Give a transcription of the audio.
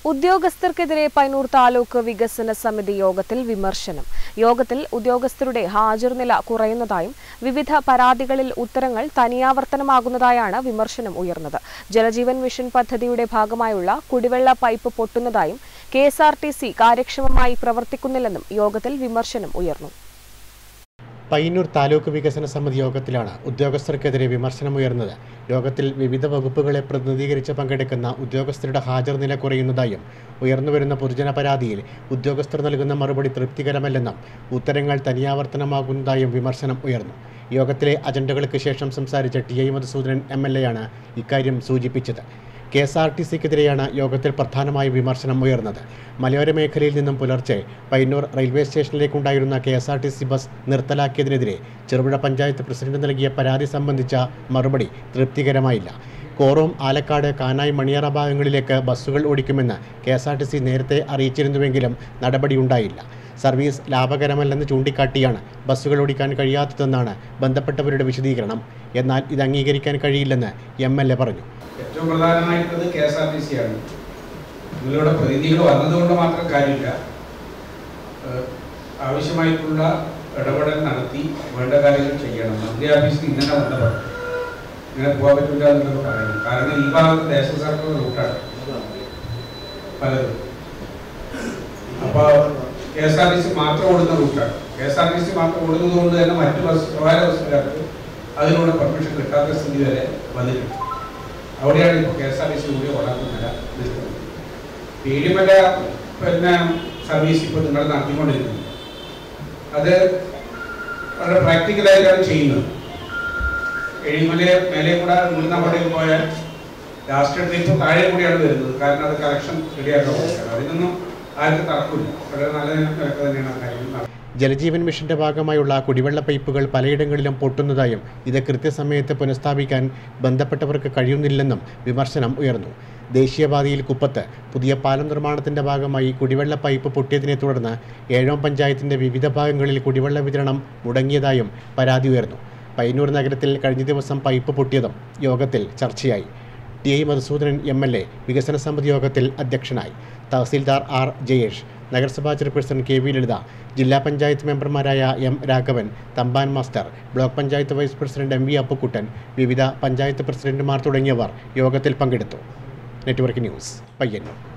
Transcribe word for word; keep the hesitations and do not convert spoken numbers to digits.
ഉദ്യോഗസ്ഥർക്കെതിരെ പയ്യന്നൂർ താലൂക്ക് വികസന സമിതി യോഗത്തിൽ വിമർശനം. യോഗത്തിൽ ഉദ്യോഗസ്ഥരുടെ ഹാജർ നില കുറയുന്നതായും വിവിധ പരാതികളിൽ ഉത്തരങ്ങൾ തനിയാവർത്തനമാകുന്നതായാണ് വിമർശനം ഉയർന്നത്. ജലജീവൻ മിഷൻ പദ്ധതിയുടെ ഭാഗമായുള്ള കുടിവെള്ള പൈപ്പ് പൊട്ടുന്നതായും K S R T C കാര്യക്ഷമമായി പ്രവർത്തിക്കുന്നില്ലെന്നും യോഗത്തിൽ വിമർശനം ഉയർന്നു. പയ്യന്നൂർ താലൂക്ക് വികസന സമിതി യോഗത്തിലാണ് ഉദ്യോഗസ്ഥർക്കെതിരെ വിമർശനമുയർന്നത്. യോഗത്തിൽ വിവിധ വകുപ്പുകളെ പ്രതിനിധീകരിച്ച് പങ്കെടുക്കുന്ന ഉദ്യോഗസ്ഥരുടെ ഹാജർ നില കുറയുന്നതായും ഉയർന്നുവരുന്ന പൊതുജന പരാതിയിൽ ഉദ്യോഗസ്ഥർ നൽകുന്ന മറുപടി തൃപ്തികരമല്ലെന്നും ഉത്തരങ്ങൾ തനിയാവർത്തനമാകുന്നതായും വിമർശനം ഉയർന്നു. യോഗത്തിലെ അജണ്ടകൾക്ക് ശേഷം സംസാരിച്ച T I Madhusoodanan M L A ആണ് ഇക്കാര്യം സൂചിപ്പിച്ചത്. കെ എസ് ആർ ടി സിക്കെതിരെയാണ് യോഗത്തിൽ പ്രധാനമായി വിമർശനം ഉയർന്നത്. മലയോര മേഖലയിൽ നിന്നും പുലർച്ചെ പയ്യന്നൂർ റെയിൽവേ സ്റ്റേഷനിലേക്കുണ്ടായിരുന്ന K S R T C bus നിർത്തലാക്കിയതിനെതിരെ ചെറുപുഴ പഞ്ചായത്ത് പ്രസിഡന്റ് നൽകിയ പരാതി സംബന്ധിച്ച മറുപടി തൃപ്തികരമായില്ല. കോറോം, ആലക്കാട്, കാനായി, മണിയറ ഭാഗങ്ങളിലേക്ക് ബസ്സുകൾ ഓടിക്കുമെന്ന് K S R T C നേരത്തെ അറിയിച്ചിരുന്നുവെങ്കിലും നടപടിയുണ്ടായില്ല. സർവീസ് ലാഭകരമല്ലെന്ന് ചൂണ്ടിക്കാട്ടിയാണ് ബസ്സുകൾ ഓടിക്കാൻ കഴിയാത്തതെന്നാണ് ബന്ധപ്പെട്ടവരുടെ വിശദീകരണം. എന്നാൽ ഇത് അംഗീകരിക്കാൻ കഴിയില്ലെന്ന് എം എൽ എ പറഞ്ഞു. ഏറ്റവും പ്രധാനമായിട്ടുള്ളത് K S R T C ആണ്. നിങ്ങളുടെ പ്രതിനിധികൾ വന്നതുകൊണ്ട് മാത്രം കാര്യമില്ല. ആവശ്യമായിട്ടുള്ള ഇടപെടൽ നടത്തി വേണ്ട കാര്യങ്ങൾ ചെയ്യണം. മന്ത്രി ഓഫീസിൽ ഇങ്ങനെ ബന്ധപ്പെടും. ഇങ്ങനെ പോകാൻ പറ്റില്ല എന്നുള്ളത് പറയുന്നു. കാരണം ഈ ഭാഗത്ത് ദേശ സർക്കാർ റൂട്ടാണ് പലതും. അപ്പോൾ K S R T C മാത്രം ഓടുന്ന റൂട്ടാണ്. K S R T C മാത്രം ഓടുന്നത് കൊണ്ട് തന്നെ മറ്റു ബസ് സ്വകാര്യ ബസ്സുകാർക്ക് അതിനുള്ള പെർമിഷൻ കിട്ടാത്ത സ്ഥിതി വരെ വന്നിട്ടുണ്ട്. അവിടെയാണ് ഇപ്പോൾ K S R T C കൂടി ഓടാക്കുന്നില്ല നിൽക്കുന്നത്. പീഡിമല പിന്നെ സർവീസ് ഇപ്പോൾ നിങ്ങൾ നടത്തിക്കൊണ്ടിരിക്കുന്നത് അത് വളരെ പ്രാക്ടിക്കലായിട്ടാണ് ചെയ്യുന്നത്. എഴിമല മേലെ കൂടെ ഇവിടുന്ന് അവിടെ പോയാൽ ലാസ്റ്റ് ട്രിപ്പ് താഴെ കൂടിയാണ് വരുന്നത്. കാരണം അത് കറക്ഷൻ റെഡിയാക്കാൻ പോകുന്നത്. അതിനൊന്നും ആർക്കും തറക്കില്ല. വളരെ നല്ല നിലക്ക് തന്നെയാണ് കാര്യങ്ങൾ. ജലജീവൻ മിഷന്റെ ഭാഗമായുള്ള കുടിവെള്ള പൈപ്പുകൾ പലയിടങ്ങളിലും പൊട്ടുന്നതായും ഇത് കൃത്യസമയത്ത് പുനഃസ്ഥാപിക്കാൻ ബന്ധപ്പെട്ടവർക്ക് കഴിയുന്നില്ലെന്നും വിമർശനം ഉയർന്നു. ദേശീയപാതയിൽ കുപ്പത്ത് പുതിയ പാലം നിർമ്മാണത്തിന്റെ ഭാഗമായി കുടിവെള്ള പൈപ്പ് പൊട്ടിയതിനെ തുടർന്ന് ഏഴോം പഞ്ചായത്തിന്റെ വിവിധ ഭാഗങ്ങളിൽ കുടിവെള്ള വിതരണം മുടങ്ങിയതായും പരാതി ഉയർന്നു. പയ്യന്നൂർ നഗരത്തിൽ കഴിഞ്ഞ ദിവസം പൈപ്പ് പൊട്ടിയതും യോഗത്തിൽ ചർച്ചയായി. T I Madhusoodanan M L A വികസന സമിതി യോഗത്തിൽ അധ്യക്ഷനായി. തഹസീൽദാർ ആർ ജയേഷ്, നഗരസഭാ ചെയർപേഴ്സൺ കെ വി ലളിത, ജില്ലാ പഞ്ചായത്ത് മെമ്പർമാരായ M Raghavan, Thampan master, block panchayat vice president M V Appukuttan, വിവിധ പഞ്ചായത്ത് പ്രസിഡന്റുമാർ തുടങ്ങിയവർ യോഗത്തിൽ പങ്കെടുത്തു. Network news, Payyanur.